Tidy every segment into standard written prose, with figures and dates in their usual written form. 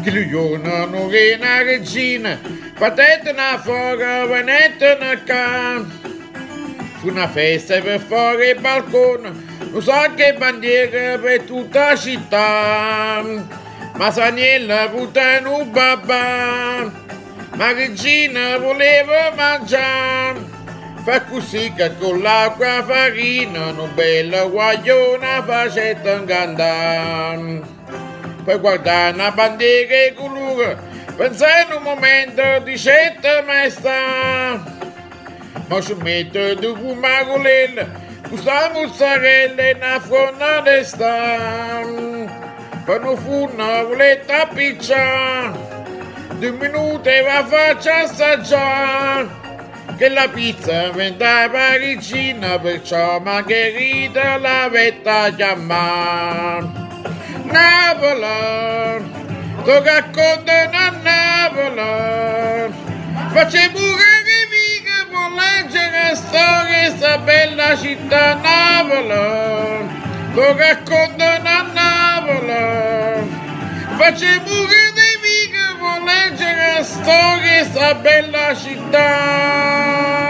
che lui non è una regina, patente una fuoca, venette una can. Fu una festa per fuori il balcone, non so che bandiera per tutta la città. Ma Saniella avuta un babà, ma regina voleva mangiare. Fa così che con l'acqua farina, una bella guagliona facetta ingandare. Poi guardare una bandiera e colore, pensare in un momento di scelta maestà. Ma ci metto due marolelle, questa mozzarella e una fronna d'esta. Poi non fu una voletta appicciare, 2 minuti e la faccia assaggiare. Che la pizza vende parigina, perciò Margherita l'avetta chiamare. Napoli, tu raccontano a Napoli, facciamo che mica può leggere storia sta bella città Napoli, tu raccontano a Napoli, facciamo che mica può leggere storia sta bella città.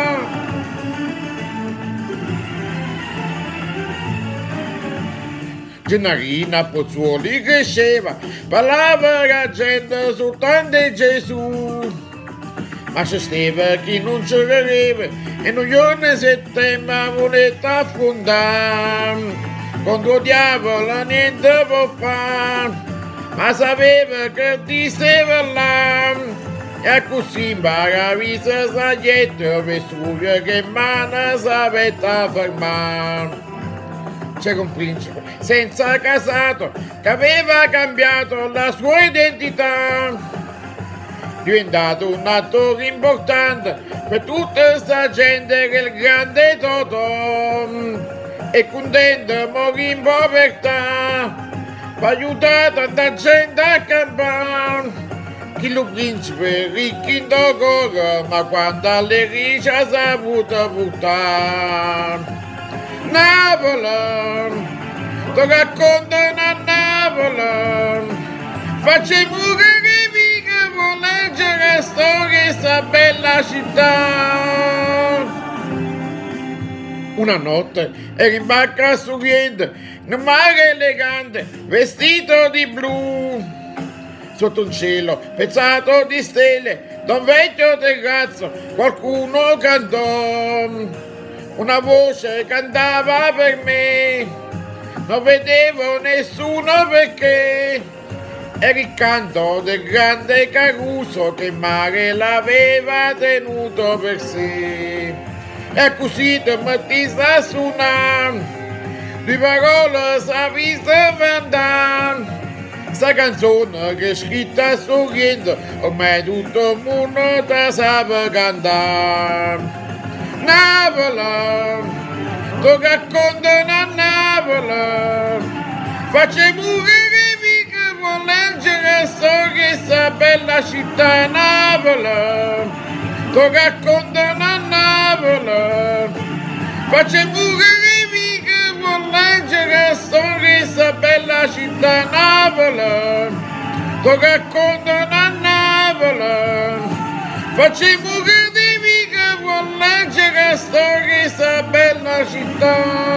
Gennarina Pozzuoli cresceva, parlava la gente soltanto di Gesù. Ma c'è stava chi non ci credeva e non giorno di settembre voleva affrontare. Contro il diavolo niente può fare, ma sapeva che ti stava là. E così impara a vista saglietto Vesuvio che mano sapeva fermare. C'era un principe senza casato che aveva cambiato la sua identità, diventato un attore importante per tutta questa gente che il grande Totò è contento morì in povertà per aiutare tanta gente a campare. Chi lo principe ricco in cuore, ma quando alle ricche ha saputo portare. Napoli, tu raccontano a Napoli, facciamo che mica può leggere storia sta bella città. Una notte ero in barca a Sorrento, in un mare elegante, vestito di blu. Sotto un cielo pezzato di stelle, da un vecchio terrazzo qualcuno cantò. Una voce cantava per me, non vedevo nessuno perché era il canto del grande Caruso che il mare l'aveva tenuto per sé. E così ti mettiste a suonare, di parole sapiste andare. Sta canzone che è scritta sorridendo, ormai tutto il mondo te sa cantare. Napoli, tu raccontano a Napoli, facciamo che mica può leggere storia sta bella città Napoli, tu raccontano a Napoli, facciamo che mica può leggere storia sta bella città Napoli, tu raccontano a Napoli, facciamo che mica può leggere storia sta bella città.